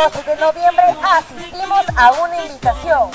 12 de noviembre asistimos a una invitación.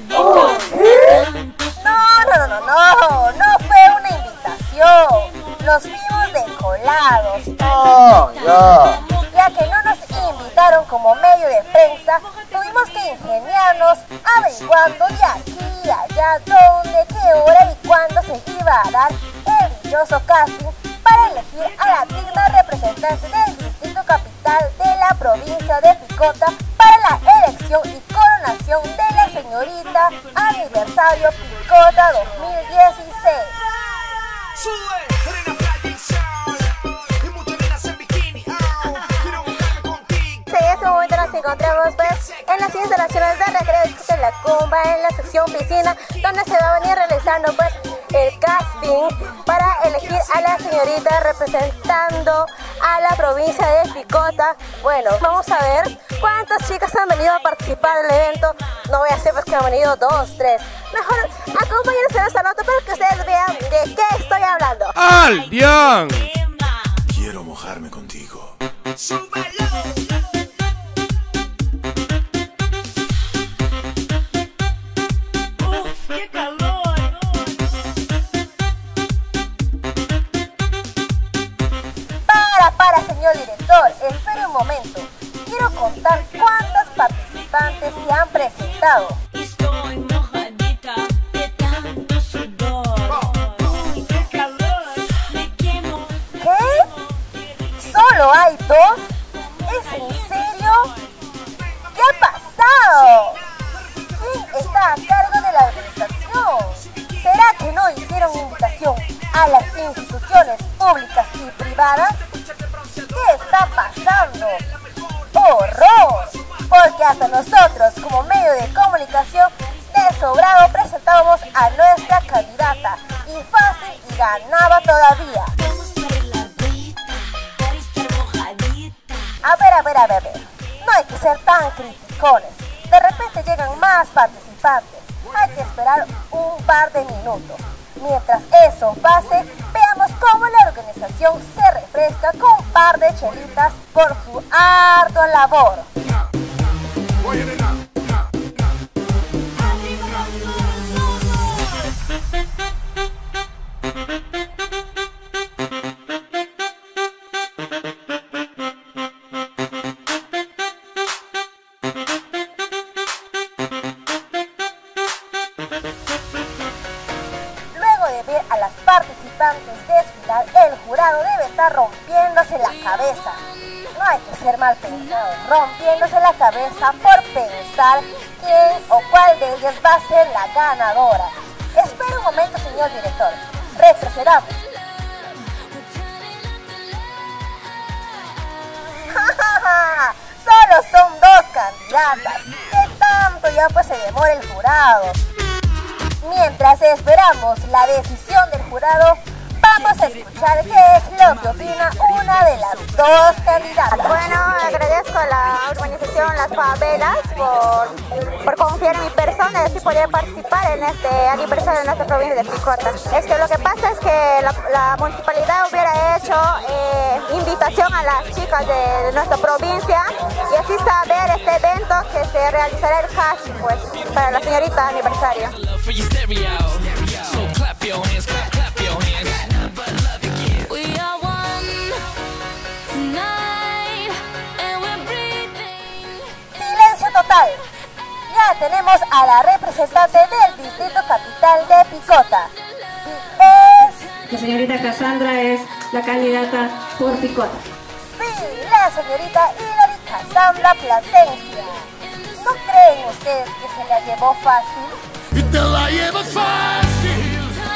No fue una invitación. Nos vimos de colados. Ya que no nos invitaron como medio de prensa, tuvimos que ingeniarnos averiguando de aquí y allá dónde, qué hora y cuándo se iba a dar el dichoso casting para elegir a la digna representante del distrito capital de la provincia de Picota para la elección y coronación de la señorita Aniversario Picota 2016. En este momento nos encontramos en las instalaciones de recreo de la Cumba, en la sección piscina, donde se va a venir realizando el casting para elegir a la señorita representando a la provincia de Picota. Bueno, vamos a ver cuántas chicas han venido a participar del evento. No voy a hacer que han venido 2, 3. Mejor acompáñense en esta nota para que ustedes vean de qué estoy hablando. ¡Aldian! Quiero mojarme contigo. ¡Súbelo! Para, señor director, espere un momento. Quiero contar cuántas participantes se han presentado. Estoy mojadita de tanto sudor. ¡Qué calor! Me quemo. ¿Qué? ¿Solo hay 2? ¿Es en serio? ¿Qué ha pasado? ¿Quién está a cargo de la organización? ¿Será que no hicieron invitación a las instituciones públicas y privadas? ¿Qué está pasando? ¡Horror! Porque hasta nosotros, como medio de comunicación, de sobrado presentábamos a nuestra candidata y fácil y ganaba todavía. A ver. No hay que ser tan criticones. De repente llegan más participantes. Hay que esperar un par de minutos. Mientras eso pase, veamos cómo la organización se refresca con un par de chelitas por su ardua labor. A las participantes desfilar, el jurado debe estar rompiéndose la cabeza. No hay que ser mal pensado, rompiéndose la cabeza por pensar quién o cuál de ellas va a ser la ganadora. Espera un momento, señor director. Retrocedamos. Solo son 2 candidatas. ¿Qué tanto ya se demora el jurado? Mientras esperamos la decisión del jurado, vamos a escuchar qué es lo que opina una de las 2 candidatas. Bueno, agradezco a la organización Las Favelas por confiar en mi persona y así poder participar en este aniversario de nuestra provincia de Picota. Es que lo que pasa es que la municipalidad hubiera hecho invitación a las chicas de nuestra provincia y así saber este evento que se realizará el casting para la señorita aniversario. Silencio total. Ya tenemos a la representante del distrito capital de Picota. Y es... La señorita Cassandra es la candidata por Picota. Sí, la señorita Hilary Cassandra Plasencia. ¿No creen ustedes que se la llevó fácil? Y te la llevas fácil.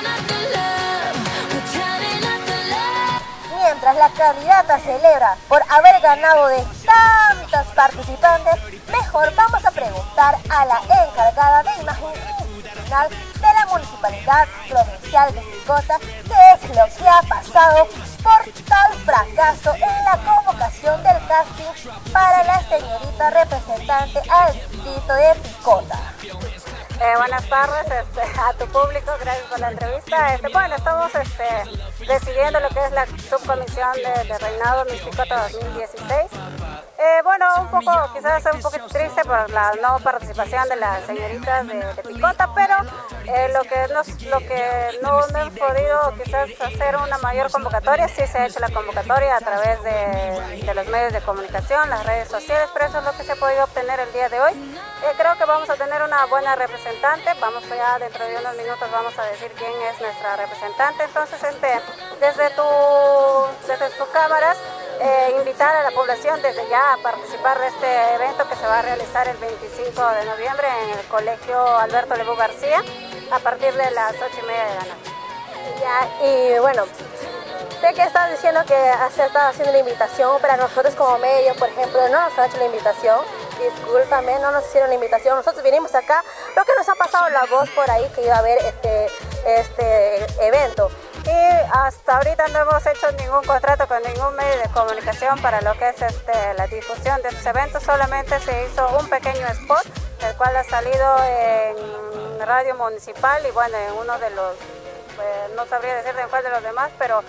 Mientras la candidata celebra por haber ganado de tantas participantes, mejor vamos a preguntar a la encargada de imagen institucional de la Municipalidad Provincial de Picota qué es lo que ha pasado por tal fracaso en la convocación del casting para la señorita representante al distrito de Picota. Buenas tardes a tu público, gracias por la entrevista. Bueno, estamos decidiendo lo que es la subcomisión de Reinado Miss Picota 2016. Bueno, un poco, quizás un poquito triste por la no participación de las señoritas de Picota, pero lo que no hemos podido quizás hacer una mayor convocatoria, sí se ha hecho la convocatoria a través de los medios de comunicación, las redes sociales, pero eso es lo que se ha podido obtener el día de hoy. Creo que vamos a tener una buena representante, vamos ya dentro de unos minutos vamos a decir quién es nuestra representante, entonces desde tus cámaras, invitar a la población desde ya a participar de este evento que se va a realizar el 25 de noviembre en el Colegio Alberto Lebu García a partir de las 8:30 de la noche. Ya, y bueno, sé que estás diciendo que has estado haciendo la invitación, pero nosotros como medio, por ejemplo, no nos han hecho la invitación. Discúlpame, no nos hicieron la invitación. Nosotros vinimos acá, creo que nos ha pasado la voz por ahí que iba a haber este evento. Y hasta ahorita no hemos hecho ningún contrato con ningún medio de comunicación para lo que es la difusión de estos eventos. Solamente se hizo un pequeño spot, el cual ha salido en Radio Municipal y bueno, en uno de los, no sabría decirte en cuál de los demás, pero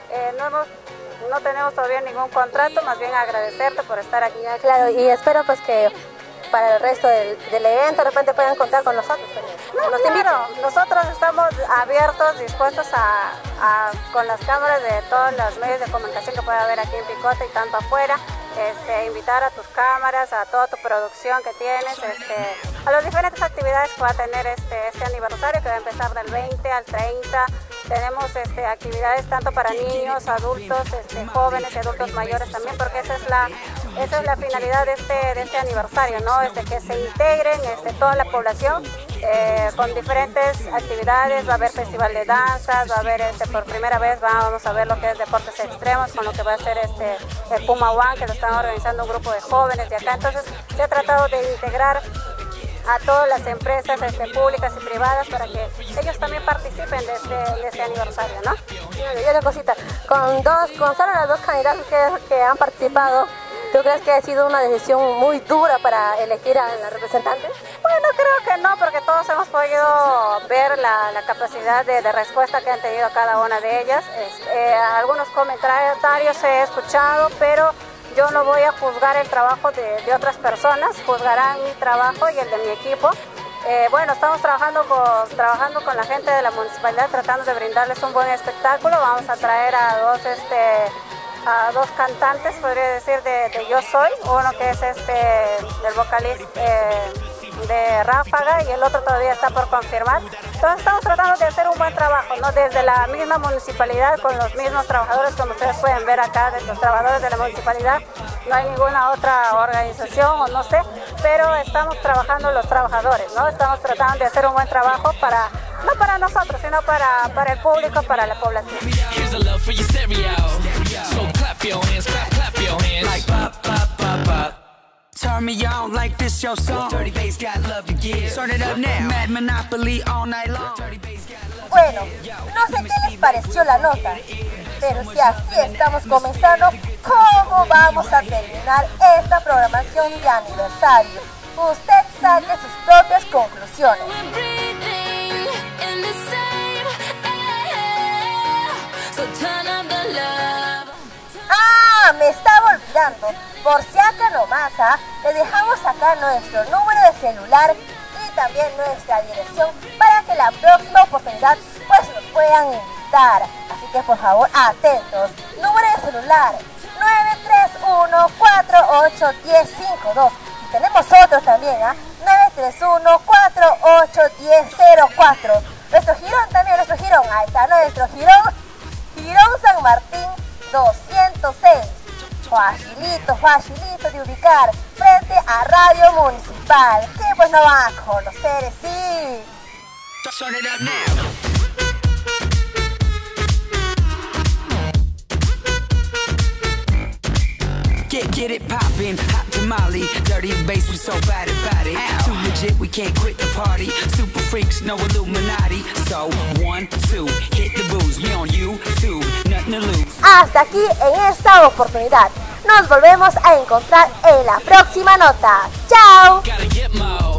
no tenemos todavía ningún contrato, más bien agradecerte por estar aquí. Claro, y espero pues que para el resto del evento de repente puedan contar con nosotros. Claro, nosotros estamos abiertos, dispuestos con las cámaras de todos los medios de comunicación que pueda haber aquí en Picota y tanto afuera, invitar a tus cámaras, a toda tu producción que tienes, a las diferentes actividades que va a tener este aniversario que va a empezar del 20 al 30. Tenemos actividades tanto para niños, adultos, jóvenes y adultos mayores también, porque esa es la finalidad de este aniversario, ¿no? Que se integren toda la población con diferentes actividades. Va a haber festival de danzas, va a haber por primera vez vamos a ver lo que es deportes extremos con lo que va a ser el Puma One, que lo están organizando un grupo de jóvenes de acá. Entonces se ha tratado de integrar a todas las empresas públicas y privadas para que ellos también participen de este aniversario, ¿no? Y otra cosita, con solo las dos candidatas que han participado, ¿tú crees que ha sido una decisión muy dura para elegir a la representante? Bueno, creo que no, porque todos hemos podido ver la capacidad de respuesta que han tenido cada una de ellas. Algunos comentarios he escuchado, pero yo no voy a juzgar el trabajo de otras personas, juzgarán mi trabajo y el de mi equipo. Bueno, estamos trabajando con la gente de la municipalidad, tratando de brindarles un buen espectáculo. Vamos a traer a dos cantantes, podría decir, de Yo Soy, uno que es del vocalista de Ráfaga y el otro todavía está por confirmar. Entonces estamos tratando de hacer un buen trabajo, ¿no? Desde la misma municipalidad, con los mismos trabajadores, como ustedes pueden ver acá, de los trabajadores de la municipalidad. No hay ninguna otra organización o no sé, pero estamos trabajando los trabajadores, ¿no? Estamos tratando de hacer un buen trabajo no para nosotros, sino para el público, para la población. Turn me on like this your song. Dirty bass got love to give. Start it up now. Mad Monopoly all night long. Bueno, no sé qué les pareció la nota, pero si así estamos comenzando, ¿cómo vamos a terminar esta programación de aniversario? Usted saque sus propias conclusiones. Me estaba olvidando, por si acá nomás, le dejamos acá nuestro número de celular y también nuestra dirección para que la próxima oportunidad pues nos puedan invitar. Así que por favor, atentos. Número de celular 931-481052. Y tenemos otros también, 931-481004. Nuestro jirón también, ahí está nuestro jirón San Martín 206. Facilito de ubicar frente a Radio Municipal, que pues no van a conocer, sí. Get it poppin', hot tamale, dirty bass, we so bad about it. Too legit, we can't quit the party. Super freaks, no Illuminati. So 1, 2, hit the booze, we on YouTube, nothing to lose. Hasta aquí en esta oportunidad. Nos volvemos a encontrar en la próxima nota. ¡Chao!